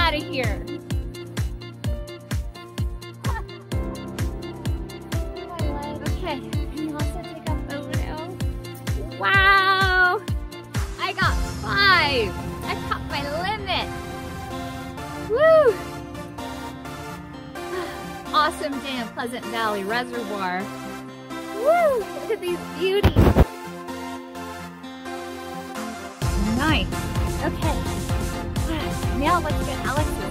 out of here. Okay, can you also take a photo? Wow! I got 5! I topped my limit! Woo! Awesome day in Pleasant Valley Reservoir. Woo! Look at these beauties! Nice! Okay. Now let's get Alex's